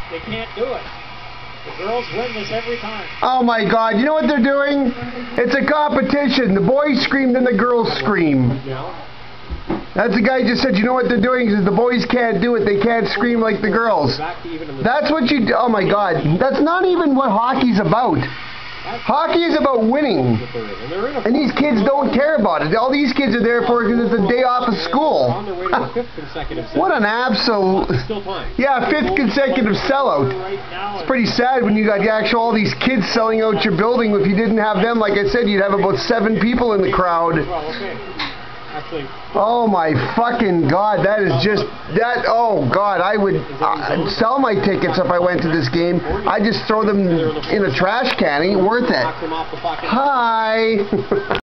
They can't do it. The girls win this every time. Oh my God! You know what they're doing? It's a competition. The boys scream, then the girls scream. That's the guy just said. You know what they're doing? He says the boys can't do it. They can't scream like the girls. That's what you. Oh my God! That's not even what hockey's about. Hockey is about winning, and these kids don't care about it. All these kids are there for because it's a day off of school. What an absolute... Yeah, fifth consecutive sellout. It's pretty sad when you got all these kids selling out your building. If you didn't have them, like I said, you'd have about 7 people in the crowd. Oh my fucking God, that is just, oh God, I would sell my tickets if I went to this game. I'd just throw them in a trash can. Ain't worth it. Hi.